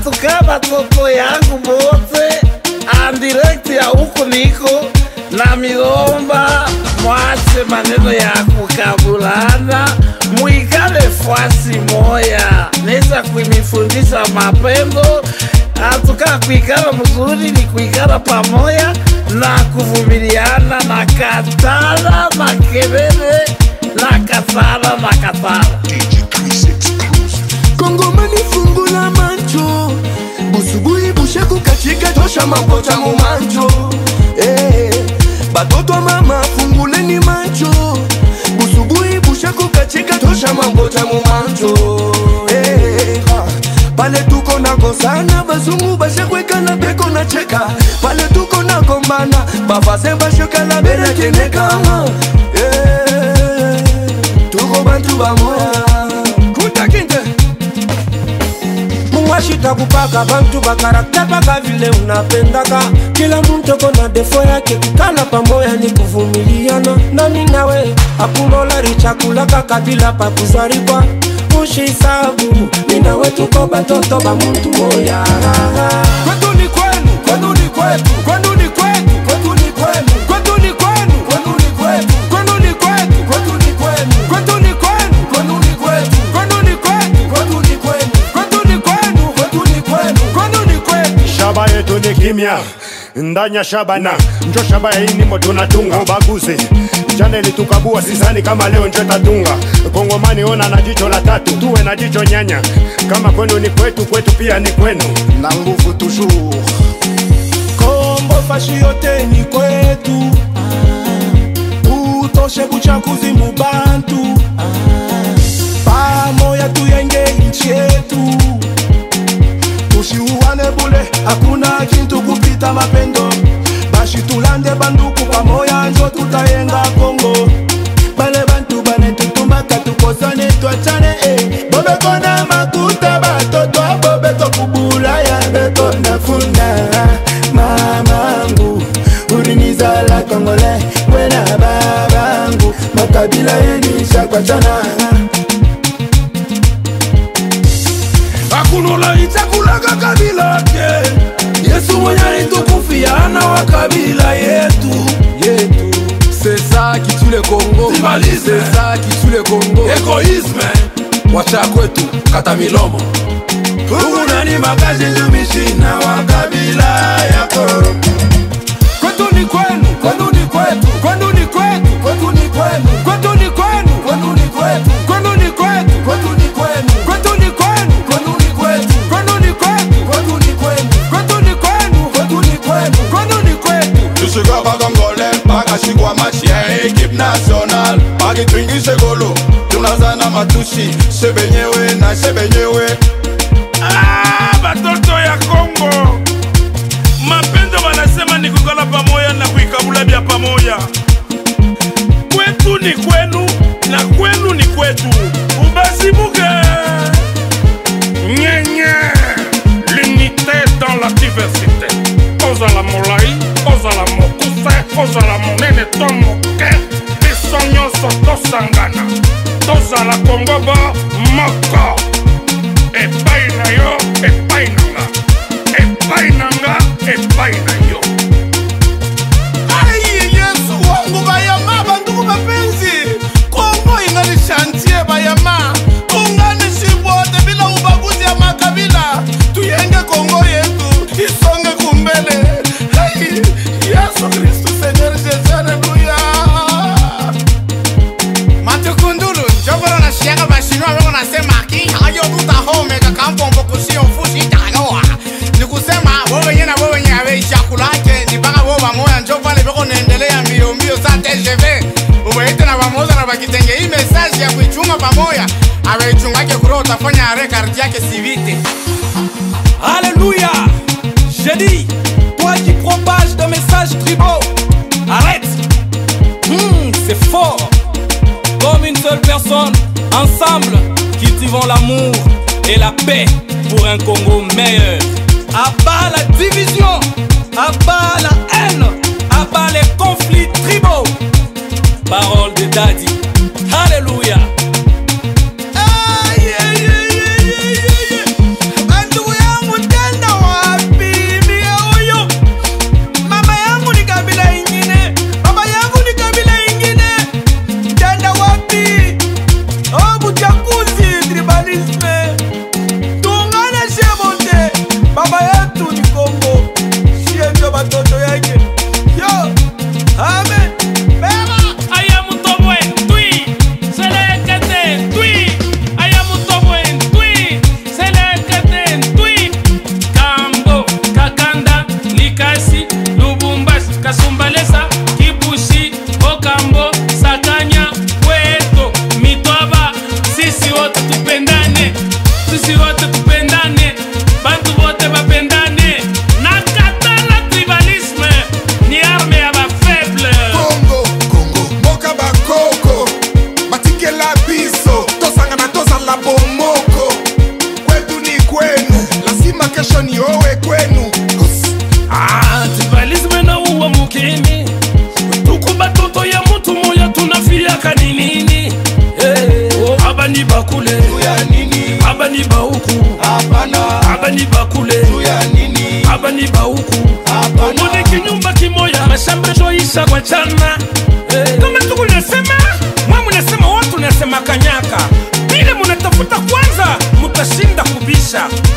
tukaba toto yangu bote direct ya huku niko na milomba, mwache maneno ya kukabulana, muikale fasi moya. Neza kunifundisha mapendo, atuka kuikala mzuri ni kuikala pamoja na kuvumiliana na katala makelele na katala na katala. Kongomani fungula mancho, busubuhi busheku kachika tosha mambota mumancho. Batoto mama funguleni mancho, busubuhi busheku kachika tosha mambota mumancho. Pale tuko na gozana, bazungu bashekweka na beko na cheka. Pale tuko na gombana, bafase basheka na bela keneka. Tuko bantu bamoya kutakinte Mwashita kupaka bantu bakarakta paka vile unapendaka. Kila mtu kona defo yake, kala pamoja ni kuvumiliana. Nani nawe akulola richakula kakabila pa kuzarikwa. Mushisabu ninawe tuko batoto ba muntu moya. Kwetu ni kwenu, kwenu ni kwetu, kwenu ni kwetu, kwetu ni kwenu, kwetu ni kwenu, kwenu ni kwetu, kwenu ni kwetu, kwetu ni kwenu, kwetu ni kwenu, kwenu ni kwetu, kwenu ni kwetu, kwetu ni kwenu, kwetu ni kwenu, kwetu ni kwenu, kwenu ni kwetu. Shaba yetu ni kimya, ndanya shabana, njo shaba hii ni moto natunga. Ubaguzi jana litukabua, sizani kama leo njo tatunga. Kongomani ona na jicho la tatu, tuwe na jicho nyanya. Kama kwenu ni kwetu, kwetu pia ni kwenu. Na nguvu toujours. Kombo fashi yote ni kwetu, utoshe buchakuzi mubantu. Pamoja tuyenge nchi yetu, tushiuane bule, hakuna kintu kupita mapendo. Bashi tulande banduku pamoja njo tutayenga Kongo. Bale bantu bane tutumaka tukosane tuachane. Bobe kona makuta batoto bobe tokubula ya beto nafunda. Mamangu ulinizala Kongole wena babangu, makabila yenisha kwa chana. Akunola itakulaga kabila ke, Yesu mwenye itukufiana wa kabila yetu. C'est ça qui tue le Congo. C'est ça qui tue le Congo. Egoisme wacha kwetu kata milomo. Unani makazi njumishina wa kabila yako. Kwetu ni kwenu, kwenu ni kwetu, kwenu ni kwetu, kwetu ni kwenu, kwetu ni kwenu, kwenu ni kwetu, kwenu ni kwetu, kwetu ni kwenu, kwetu ni kwenu, kwenu ni kwetu, kwenu ni kwetu, kwetu ni kwenu, kwetu ni kwenu, kwetu ni kwenu, kwenu ni kwetu. Tusuka bagongole, bagashikwa machia ekip national. Bagi twingi segolo, tunazana matusi, sebenyewe na sebenyewe. Batoto ya Kongo, mapendo wanasema ni kukala pamoja na kuikabula bia pamoja. Kwetu ni kwenu na kwenu ni kwetu. Ubasibuke nyenye, l'unité dans la diversité. Ozala molai, ozala mokuse, ozala monene to moke, biso nyonso tosangana, tozala Kongo ba moko. Epai na yo, epai nanga, epai nanga, epai na yo. Ai Yesu wangu bayama banduku mapenzi, Kongo ingali chantier bayama. Kongane shibote bila ubaguzi ya makabila, tuyenge Kongo yetu isonge kumbele. Hey, Yesu Kristo Seigneur Jésus, Alleluia. Matukundulu, jogoro na shiaga bashino wako nasema ki hayo tuta home kakampo mbokushi ofushi tanoa. Nikusema wewe nyena wewe nyawe ishakulake ni baka wewe pamoja njoo pale bako naendelea mbio mbio za TGV. Uweite na pamoja na bakitenge hii message ya kuichunga pamoja. Aweichungake kuro utafanya record yake sivite. Alléluia. J'ai dit, toi qui propages des messages tribaux, arrête. C'est fort. Comme une seule personne, ensemble, cultivons l'amour et la paix pour un Congo meilleur. Abat la division, abat la haine, abat les conflits tribaux. Parole de Daddy. Alléluia. Bantu yangu mashambre shoisha kwa chana. Kama tuku nasema, mwa munasema watu nasema kanyaka. Bile munatafuta kwanza, mutashinda kubisha.